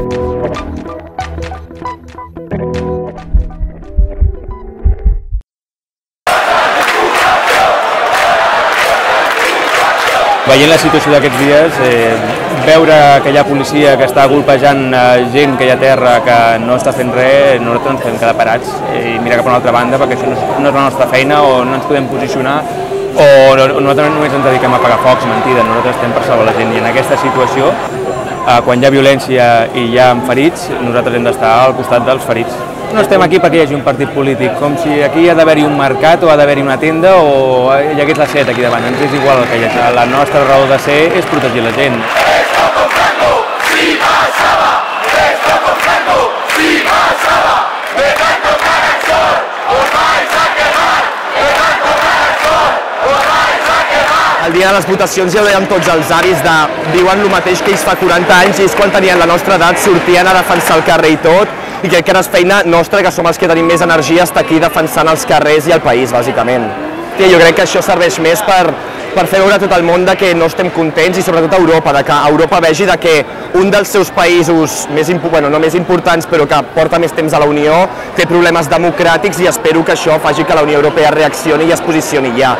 Veient la situació d'aquests dies, veure que hi ha policia que està golpejant gent que hi ha a terra que no està fent res, nosaltres ens podem quedar parats i mirar cap a una altra banda perquè això no és la nostra feina o no ens podem posicionar o nosaltres només ens dediquem a apagar focs, mentida, nosaltres estem per salvar la gent i en aquesta situació, quan hi ha violència i hi ha ferits, nosaltres hem d'estar al costat dels ferits. No estem aquí perquè hi hagi un partit polític, com si aquí ha d'haver-hi un mercat o ha d'haver-hi una tenda o hi hagués la set aquí davant, ens és igual el que hi ha. La nostra raó de ser és protegir la gent. El dia de les votacions ja ho deien tots els avis de diuen el mateix que ells fa 40 anys i és quan tenien la nostra edat, sortien a defensar el carrer i tot i crec que ara és feina nostra, que som els que tenim més energia, estar aquí defensant els carrers i el país, bàsicament. Jo crec que això serveix més per fer veure a tot el món que no estem contents i sobretot a Europa, que Europa vegi que un dels seus països més importants però que porta més temps a la Unió té problemes democràtics i espero que això faci que la Unió Europea reaccioni i es posicioni ja.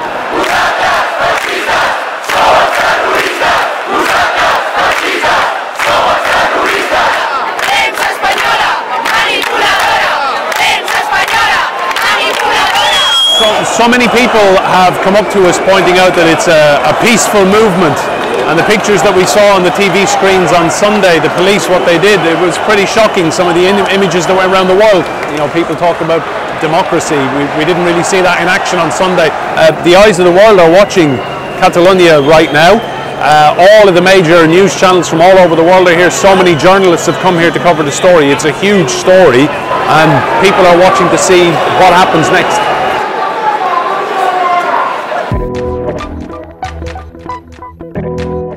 So many people have come up to us pointing out that it's a peaceful movement, and the pictures that we saw on the TV screens on Sunday, the police, what they did, it was pretty shocking, some of the images that went around the world. You know, people talk about democracy, we didn't really see that in action on Sunday. The eyes of the world are watching Catalonia right now. All of the major news channels from all over the world are here. So many journalists have come here to cover the story. It's a huge story and people are watching to see what happens next. Thank you.